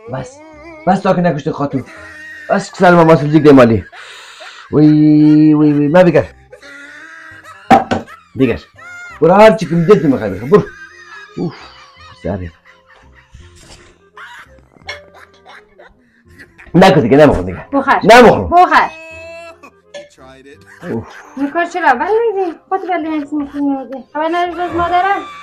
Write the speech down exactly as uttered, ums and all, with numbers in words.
بس بس تا که نکشته خاتون بس که سلام ما سلجیک ده مالی وی وی وی ما بگر بگر برو هر چی که میدید میخوای بخواه برو اوف سریم نکن دیگه نمیخون دیگه بخور نمیخون بخور میکار چرا؟ ولی میدی خود بلی همسی میکنی میده خبر نداری از مادرم